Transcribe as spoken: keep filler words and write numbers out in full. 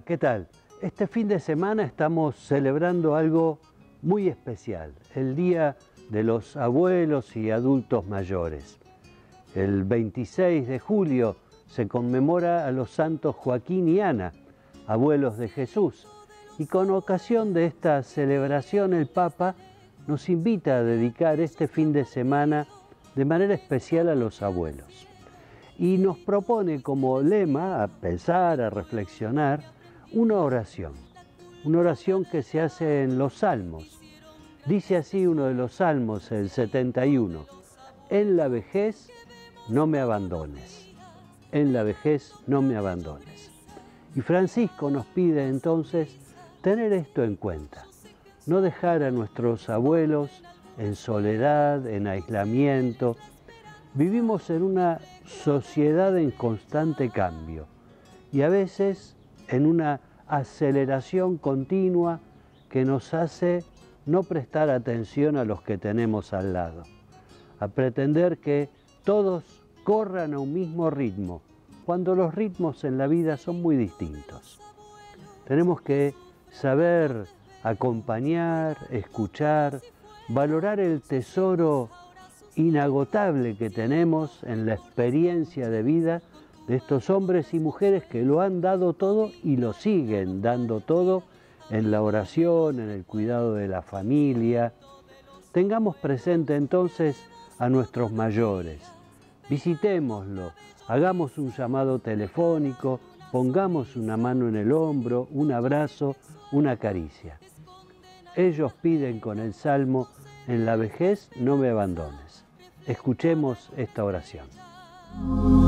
Hola, ¿qué tal? Este fin de semana estamos celebrando algo muy especial, el Día de los Abuelos y Adultos Mayores. El veintiséis de julio se conmemora a los santos Joaquín y Ana, abuelos de Jesús, y con ocasión de esta celebración el Papa nos invita a dedicar este fin de semana de manera especial a los abuelos. Y nos propone como lema a pensar, a reflexionar, una oración. Una oración que se hace en los Salmos. Dice así uno de los Salmos, el setenta y uno. En la vejez no me abandones. En la vejez no me abandones. Y Francisco nos pide entonces tener esto en cuenta. No dejar a nuestros abuelos en soledad, en aislamiento. Vivimos en una sociedad en constante cambio y a veces en una aceleración continua que nos hace no prestar atención a los que tenemos al lado, a pretender que todos corran a un mismo ritmo, cuando los ritmos en la vida son muy distintos. Tenemos que saber acompañar, escuchar, valorar el tesoro inagotable que tenemos en la experiencia de vida de estos hombres y mujeres que lo han dado todo y lo siguen dando todo en la oración, en el cuidado de la familia. Tengamos presente entonces a nuestros mayores, visitémoslo, hagamos un llamado telefónico, pongamos una mano en el hombro, un abrazo, una caricia. Ellos piden con el Salmo, en la vejez no me abandones. Escuchemos esta oración.